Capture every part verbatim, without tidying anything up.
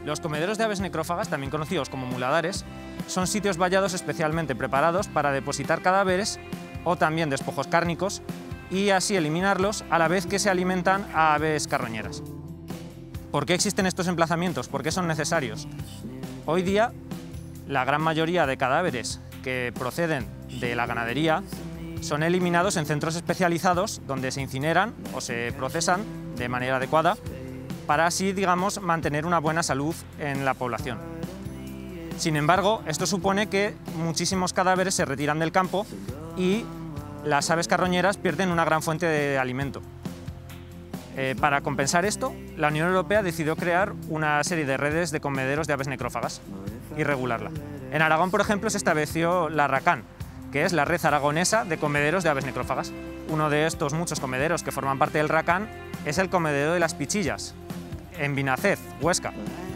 Los comederos de aves necrófagas, también conocidos como muladares, son sitios vallados especialmente preparados para depositar cadáveres o también despojos cárnicos y así eliminarlos a la vez que se alimentan a aves carroñeras. ¿Por qué existen estos emplazamientos? ¿Por qué son necesarios? Hoy día, la gran mayoría de cadáveres que proceden de la ganadería son eliminados en centros especializados donde se incineran o se procesan de manera adecuada para así, digamos, mantener una buena salud en la población. Sin embargo, esto supone que muchísimos cadáveres se retiran del campo y las aves carroñeras pierden una gran fuente de alimento. Eh, para compensar esto, la Unión Europea decidió crear una serie de redes de comederos de aves necrófagas y regularla. En Aragón, por ejemplo, se estableció la RACAN, que es la Red Aragonesa de Comederos de Aves Necrófagas. Uno de estos muchos comederos que forman parte del RACAN es el comedero de Las Pichillas, en Vinacez, Huesca.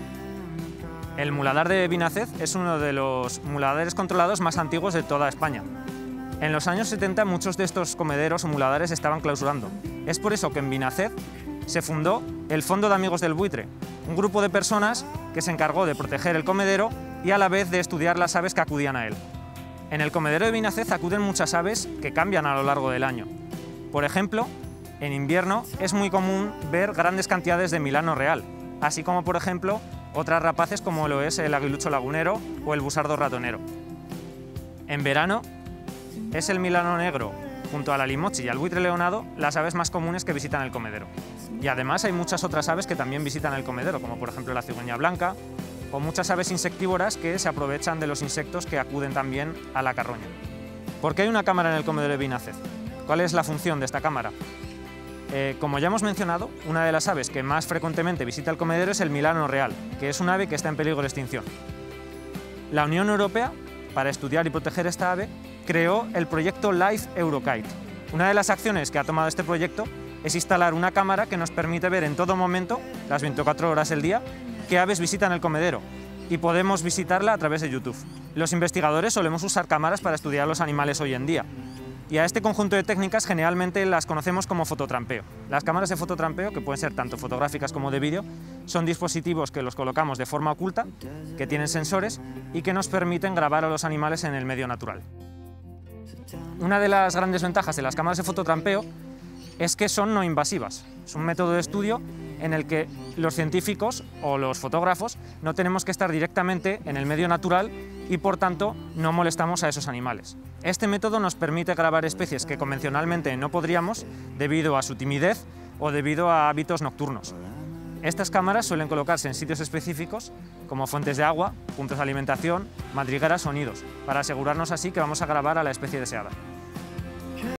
El muladar de Vinacez es uno de los muladares controlados más antiguos de toda España. En los años setenta muchos de estos comederos o muladares estaban clausurando. Es por eso que en Vinacez se fundó el Fondo de Amigos del Buitre, un grupo de personas que se encargó de proteger el comedero y a la vez de estudiar las aves que acudían a él. En el comedero de Vinacez acuden muchas aves que cambian a lo largo del año. Por ejemplo, en invierno es muy común ver grandes cantidades de milano real, así como, por ejemplo, otras rapaces como lo es el aguilucho lagunero o el busardo ratonero. En verano es el milano negro, junto a la limochi y al buitre leonado, las aves más comunes que visitan el comedero. Y además hay muchas otras aves que también visitan el comedero, como por ejemplo la cigüeña blanca, o muchas aves insectívoras que se aprovechan de los insectos que acuden también a la carroña. ¿Por qué hay una cámara en el comedero de Vinacez? ¿Cuál es la función de esta cámara? Eh, como ya hemos mencionado, una de las aves que más frecuentemente visita el comedero es el milano real, que es un ave que está en peligro de extinción. La Unión Europea, para estudiar y proteger esta ave, creó el proyecto Life Eurokite. Una de las acciones que ha tomado este proyecto es instalar una cámara que nos permite ver en todo momento, las veinticuatro horas del día, qué aves visitan el comedero y podemos visitarla a través de YouTube. Los investigadores solemos usar cámaras para estudiar los animales hoy en día y a este conjunto de técnicas generalmente las conocemos como fototrampeo. Las cámaras de fototrampeo, que pueden ser tanto fotográficas como de vídeo, son dispositivos que los colocamos de forma oculta, que tienen sensores y que nos permiten grabar a los animales en el medio natural. Una de las grandes ventajas de las cámaras de fototrampeo es que son no invasivas. Es un método de estudio en el que los científicos o los fotógrafos no tenemos que estar directamente en el medio natural y por tanto no molestamos a esos animales. Este método nos permite grabar especies que convencionalmente no podríamos debido a su timidez o debido a hábitos nocturnos. Estas cámaras suelen colocarse en sitios específicos como fuentes de agua, puntos de alimentación, madrigueras o nidos, para asegurarnos así que vamos a grabar a la especie deseada.